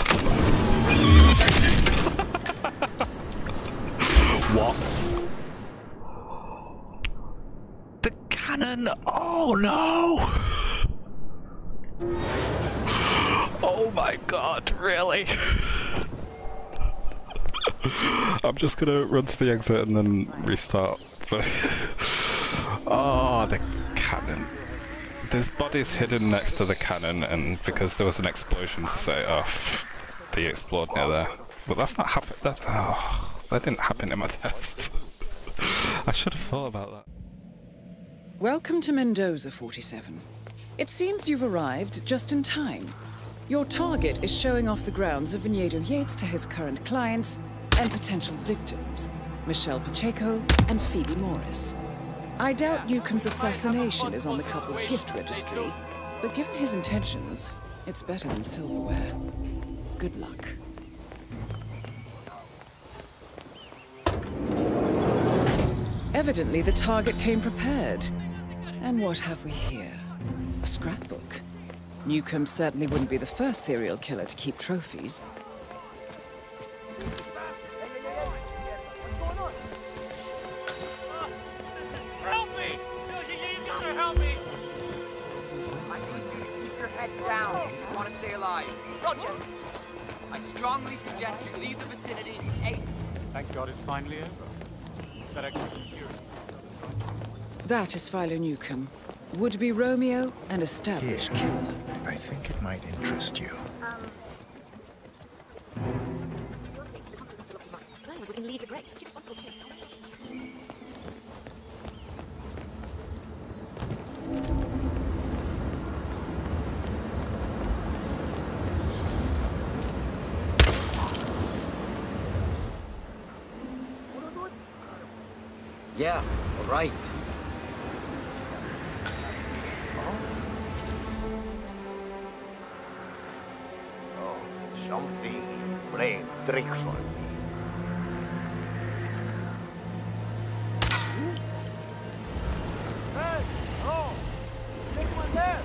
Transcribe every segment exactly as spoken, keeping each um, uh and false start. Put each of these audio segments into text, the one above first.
What? The cannon! Oh no! Oh my god, really? I'm just gonna run to the exit and then restart. Oh, the cannon. There's bodies hidden next to the cannon, and because there was an explosion to set it off, they exploded near there. But that's not happened. That, oh, that didn't happen in my test. I should have thought about that. Welcome to Mendoza, forty-seven. It seems you've arrived just in time. Your target is showing off the grounds of Vinedo Yates to his current clients and potential victims, Michelle Pacheco and Phoebe Morris. I doubt Newcomb's assassination is on the couple's gift registry, but given his intentions, it's better than silverware. Good luck. Evidently, the target came prepared. And what have we here? A scrapbook. Newcomb certainly wouldn't be the first serial killer to keep trophies. Help me! You gotta help me! I need you to keep your head down if you want to stay alive. Roger! I strongly suggest you leave the vicinity ASAP. Thank God it's finally over. That extra security. That is Philo Newcomb, would-be Romeo and established Here. killer. I think it might interest you. Yeah, all right. Something playing tricks on me. Hey! Oh! Take one there!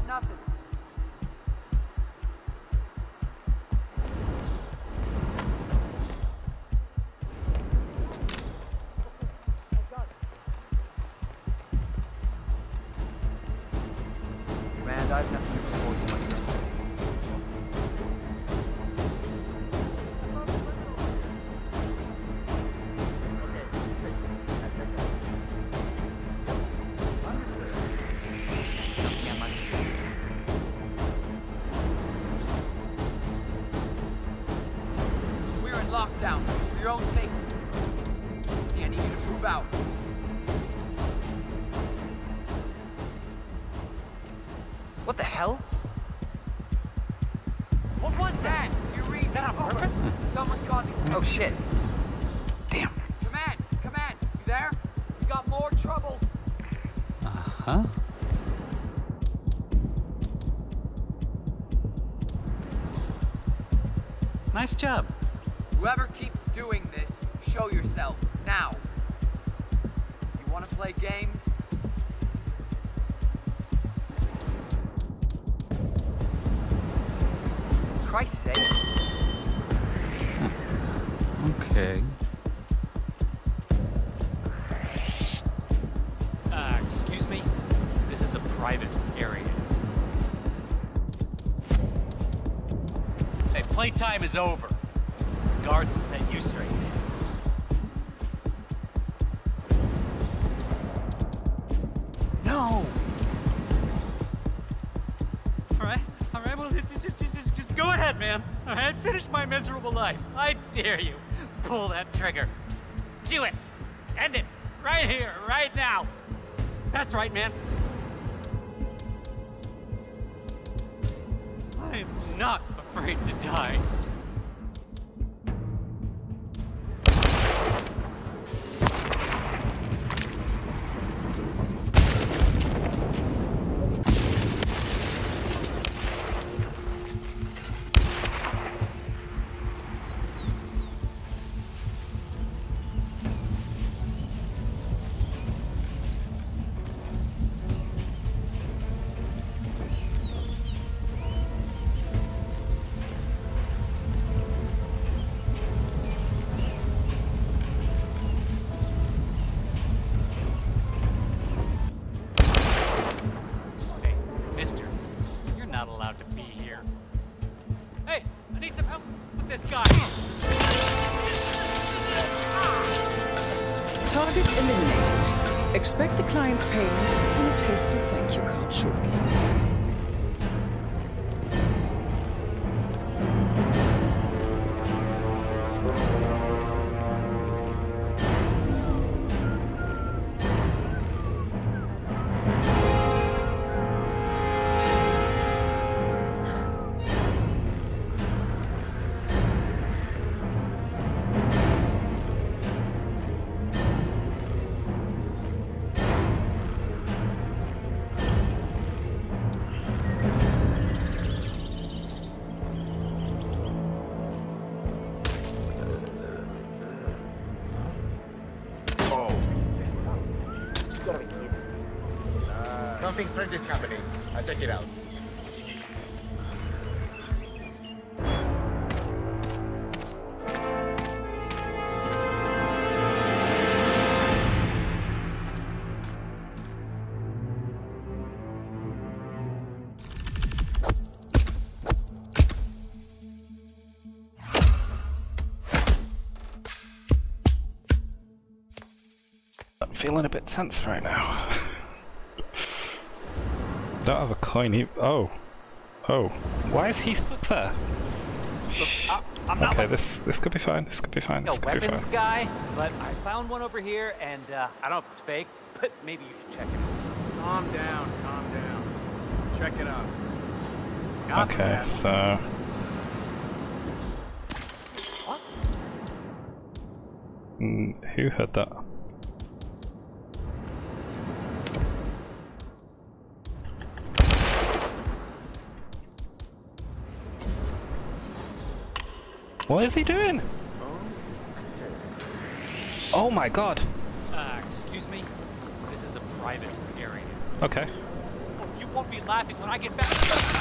nothing. Command, I have nothing to report to my friend. We're in lockdown, for your own sake. Dyin, you need to move out. What the hell? What was that? You read that on purpose? Someone's causing. Oh shit. Damn. Command! Command! You there? We got more trouble. Uh-huh. Nice job. Whoever keeps doing this, show yourself. Now. You wanna play games? Christ's sake. Okay. Uh, excuse me? This is a private area. Hey, playtime is over. Guards will set you straight, man. No! Alright, alright, well, just, just, just, just go ahead, man. Alright, finish my miserable life. I dare you. Pull that trigger. Do it. End it. Right here, right now. That's right, man. I am not afraid to die. Target eliminated. Expect the client's payment and a tasteful thank you card shortly. Something strange is happening. I'll check it out. I'm feeling a bit tense right now. Don't have a coin. He oh, oh. Why is he stuck there? Look, I, I'm not okay, like this this could be fine. This could be fine. This a could be weapons fine. guy, but I found one over here, and uh, I don't know if it's fake, but maybe you should check it. Calm down, calm down. Check it out. Got Okay, that. so What? mm, who heard that? What is he doing? Oh my god. Uh, excuse me? This is a private area. Okay. Oh, You won't be laughing when I get back.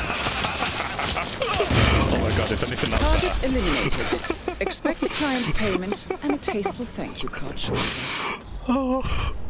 Oh my god, if anything that's Target better. eliminated. Expect the client's payment and a tasteful thank you card shortly. Oh.